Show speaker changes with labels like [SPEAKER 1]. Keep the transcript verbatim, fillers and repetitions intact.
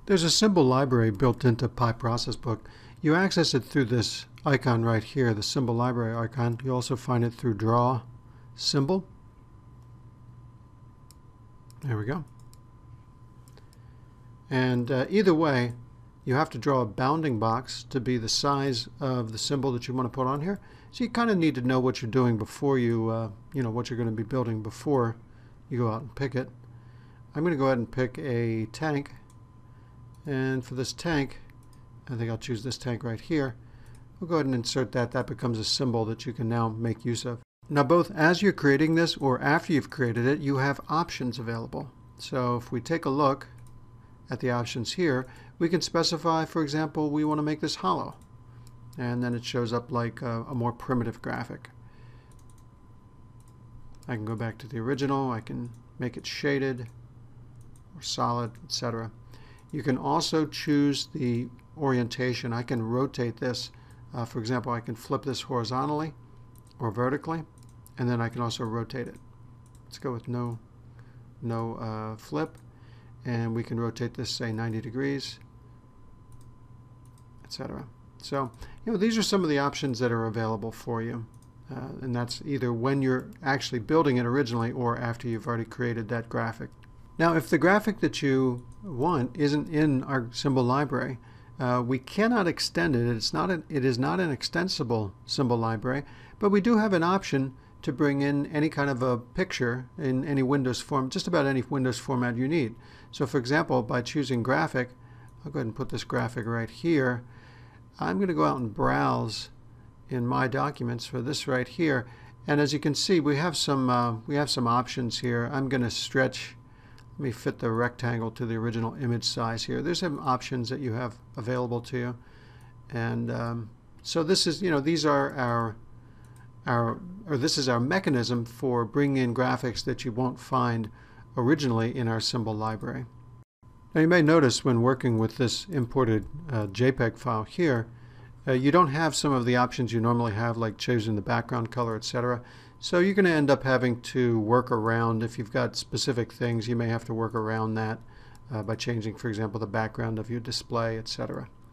[SPEAKER 1] There's a symbol library built into PyProcessBook. You access it through this icon right here, the symbol library icon. You also find it through Draw Symbol. There we go. And uh, either way, you have to draw a bounding box to be the size of the symbol that you want to put on here. So you kind of need to know what you're doing before you, uh, you know, what you're going to be building before you go out and pick it. I'm going to go ahead and pick a tank. And for this tank, I think I'll choose this tank right here. We'll go ahead and insert that. That becomes a symbol that you can now make use of. Now, both as you're creating this or after you've created it, you have options available. So if we take a look at the options here, we can specify, for example, we want to make this hollow. And then it shows up like a, a more primitive graphic. I can go back to the original. I can make it shaded or solid, et cetera. You can also choose the orientation. I can rotate this. Uh, for example, I can flip this horizontally or vertically, and then I can also rotate it. Let's go with no, no uh, flip, and we can rotate this, say, ninety degrees, et cetera. So, you know, these are some of the options that are available for you, uh, and that's either when you're actually building it originally or after you've already created that graphic. Now, if the graphic that you want isn't in our symbol library, uh, we cannot extend it. It's not an, it is not an extensible symbol library, but we do have an option to bring in any kind of a picture in any Windows form, just about any Windows format you need. So, for example, by choosing graphic, I'll go ahead and put this graphic right here. I'm going to go out and browse in my documents for this right here, and as you can see, we have some uh, we have some options here. I'm going to stretch. Let me fit the rectangle to the original image size here. There's some options that you have available to you, and um, so this is, you know, these are our our or this is our mechanism for bringing in graphics that you won't find originally in our symbol library. Now, you may notice when working with this imported uh, JPEG file here, uh, you don't have some of the options you normally have, like choosing the background color, et cetera. So you're going to end up having to work around. If you've got specific things, you may have to work around that uh, by changing, for example, the background of your display, et cetera.